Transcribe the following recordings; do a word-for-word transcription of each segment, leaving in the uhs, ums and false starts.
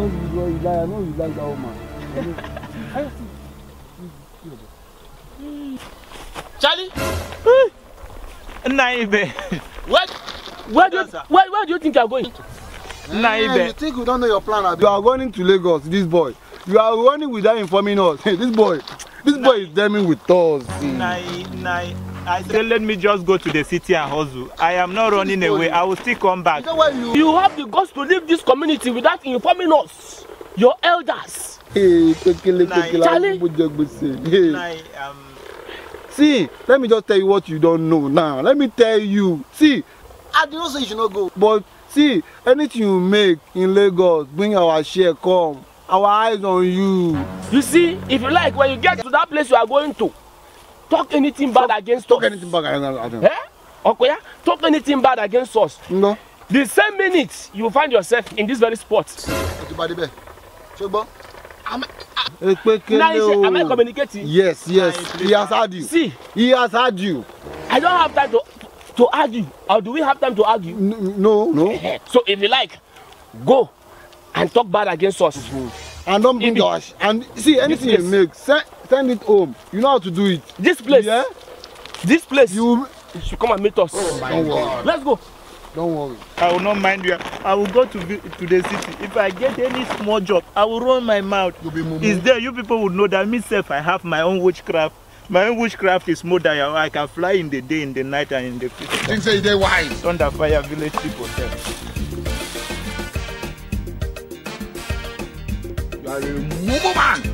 you you like, I know you like that woman. Charlie? Naive. What? Where do you, where, where do you think you are going? Naive. You think we don't know your plan? Abi? You are running to Lagos, this boy. You are running without informing us. Hey, this boy, this boy is deming with us. Nai, nai. I said, let me just go to the city and hustle. I am not running away. I will still come back. You... you have the guts to leave this community without informing us, your elders. Hey, Charlie. Hey. Nai, um... See, let me just tell you what you don't know now. Let me tell you. See, I didn't say you should not go. But see, anything you make in Lagos, bring our share, come. Our eyes on you. You see, if you like, when you get to that place you are going to, talk anything bad talk, against talk us. Talk anything bad against us. Eh? Okay, talk anything bad against us. No. The same minute you find yourself in this very spot. Am I, now, am I communicating? Yes, yes. He has heard you. See, he has heard you. I don't have time to to argue. Or do we have time to argue? No, no. So if you like, go and talk bad against us. Mm-hmm. And don't bring Josh. And see, anything you make, send, send it home. You know how to do it. This place, yeah? This place, you, you should come and meet us. Oh my don't God. Worry. Let's go. Don't worry. I will not mind you. I will go to to the city. If I get any small job, I will run my mouth. Is there? You people would know that myself. I have my own witchcraft. My own witchcraft is more than I can fly in the day, in the night, and in the future. Things say they wise. Thunder Fire Village people tell. You are a mumu man.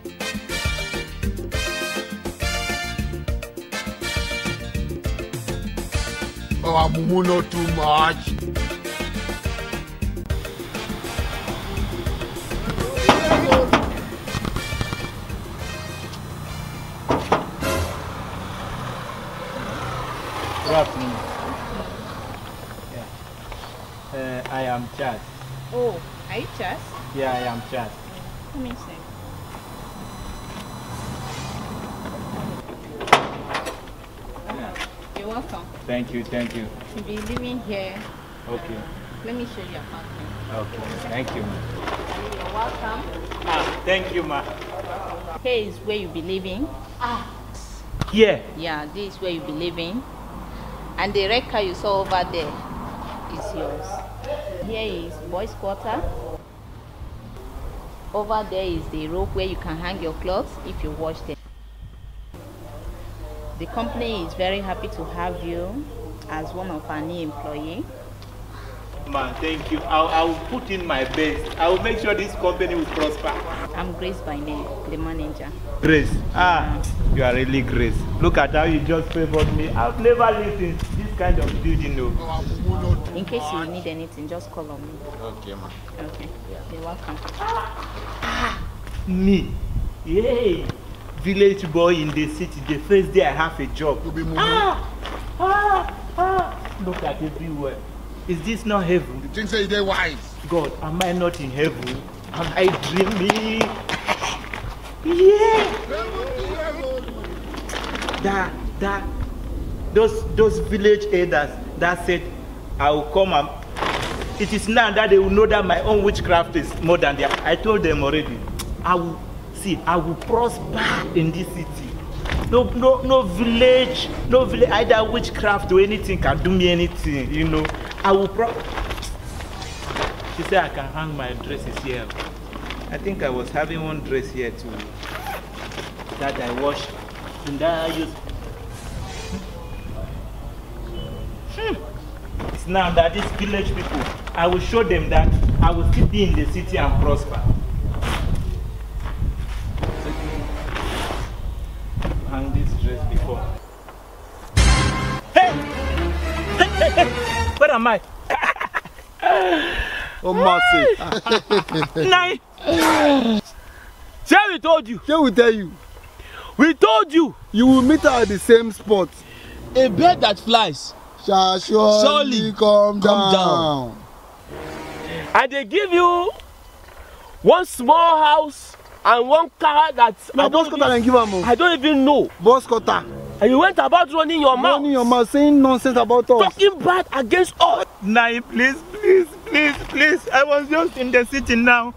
Oh, mumu not too much. Good afternoon. Yeah. Uh, I am Chad. Oh, are you Chad? Yeah, I am Chad. Come in, sir. You're welcome. Thank you, thank you. You'll be living here. Okay. Let me show you your apartment. Okay, thank you, ma. You're welcome. Ah, thank you, ma. Here is where you'll be living. Ah. Here? Yeah, this is where you'll be living. And the red car you saw over there is yours. Here is boys' quarter. Over there is the rope where you can hang your clothes if you wash them. The company is very happy to have you as one of our new employees. Man, thank you. I'll, I'll put in my best. I will make sure this company will prosper. I'm Grace by name, the manager. Grace? Ah, you are really Grace. Look at how you just favored me. I've never lived in this kind of building, no. In case you need anything, just call on me. Okay, ma. Okay, you're welcome. Ah, me? Yay! Village boy in the city. The first day I have a job. Ah, ah, ah. Look at everywhere. Is this not heaven? You think say they're wise? God, am I not in heaven? Am I dreaming? Yeah. That, that, those, those village elders that said, I will come and... It is now that they will know that my own witchcraft is more than theirs. I told them already. I will, see, I will prosper in this city. No, no, no village, no village, either witchcraft or anything can do me anything, you know. I will pro... She said I can hang my dresses here. I think I was having one dress here too. That I washed. And that I used... Hmm. It's now that these village people, I will show them that I will still be in the city and prosper. Hang this dress before. Hey! Hey, hey, hey! Where am I? Oh, mercy. Nine. Shall we told you? Shall we tell you? We told you. You will meet her at the same spot. A bird that flies shall surely, surely come, come down. down. And they give you one small house and one car that no, I don't even, and give them I don't even know. Boss cutter. And you went about running your mouth. Running your mouth, saying nonsense about us. Talking bad against us. Nai, please, please, Please, please, I was just in the city now.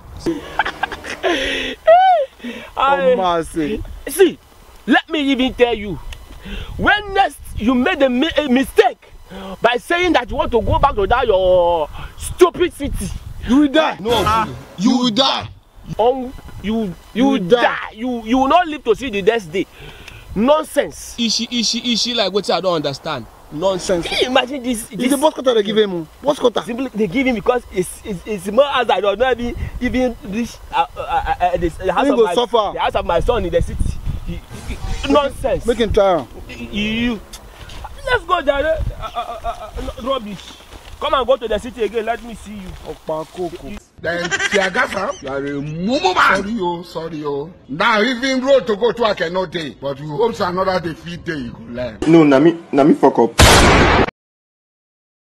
I, mercy. see, let me even tell you, when next you made a, mi a mistake by saying that you want to go back to that your stupid city, You will die. No, you will die. um, you you, You will die. die. You you will not live to see the next day. Nonsense. Is she, is she, is she like what I don't understand? Nonsense. Can you imagine this? It's this the boss quota they give him. Boss quota. Simply they give him because it's it's, it's more as I don't even even reach uh, uh, uh, uh, this, the house He of go my suffer. the house of my son in the city. He, he, nonsense. Make him try. you, you let's go there. Uh, uh, uh, uh, rubbish. Come and go to the city again. Let me see you. Opa Koko. Then Tiagasa, you are a mumu man. Sorry, oh, sorry, oh. Now even road to go to I cannot take, but you hope another defeat day you could learn. No, na me, na me fuck up.